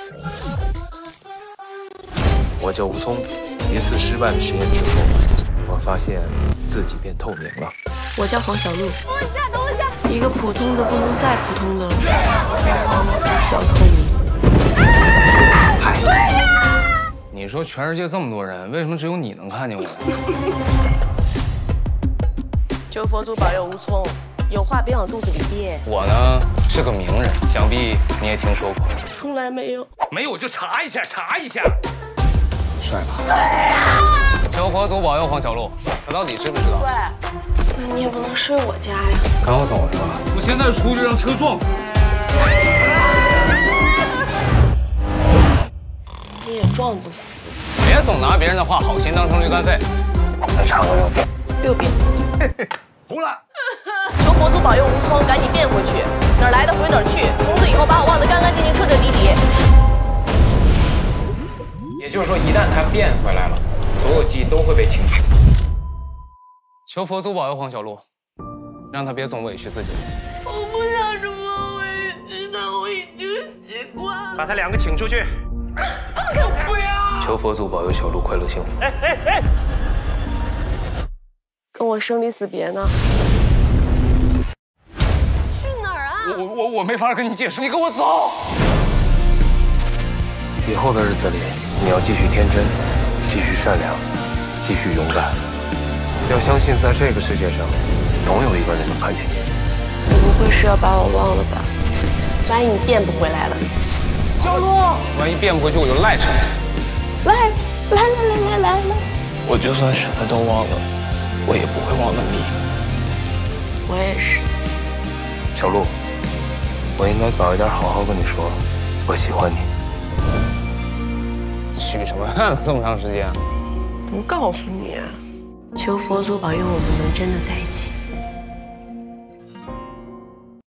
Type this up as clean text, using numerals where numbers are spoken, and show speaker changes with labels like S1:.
S1: 我叫吴聪，一次失败的实验之后，我发现自己变透明了。
S2: 我叫黄小璐。
S3: 等我一下，等我一下。
S2: 一个普通的不能再普通的小透明。
S1: 你说全世界这么多人，为什么只有你能看见我呀？
S2: 求佛祖保佑吴聪，有话别往肚子里憋。
S1: 我呢是个名人，想必你也听说过。
S2: 从来没有。
S1: 没有就查一下，查一下。
S4: 帅吧？
S1: 求佛祖保佑黄小璐，他到底知不知道？
S2: 喂，那你也不能睡我家呀。
S1: 赶我走是吧？我现在出去让车撞死。
S2: 你也撞不死。
S1: 别总拿别人的话好心当成驴肝肺。再查过6遍。
S2: 6遍。
S1: 胡了。
S2: 求佛祖保佑吴聪赶紧变回去，哪儿来的回哪儿去，从此以后把我忘得干干净净、彻彻底底。
S4: 也就是说，一旦他变回来了，所有记忆都会被清除。
S1: 求佛祖保佑黄小璐，让他别总委屈自己。
S2: 我不想这么委屈的，我已经习惯了。
S5: 把他2个请出去。
S1: 不要！求佛祖保佑小璐快乐幸福。
S2: 跟我生离死别呢？
S3: 去哪儿啊？
S1: 我没法跟你解释，你跟我走。以后的日子里，你要继续天真，继续善良，继续勇敢。要相信，在这个世界上，总有一个人能看见你。
S2: 你不会是要把我忘了吧？万一你变不回来了，小璐，
S1: 万一变不回去，我就赖上。
S2: 来，
S4: 我就算什么都忘了，我也不会忘了你。
S2: 我也是。
S1: 小璐，我应该早一点好好跟你说，我喜欢你。许什么愿了这么长时间？
S2: 不告诉你啊！求佛祖保佑我们能真的在一起。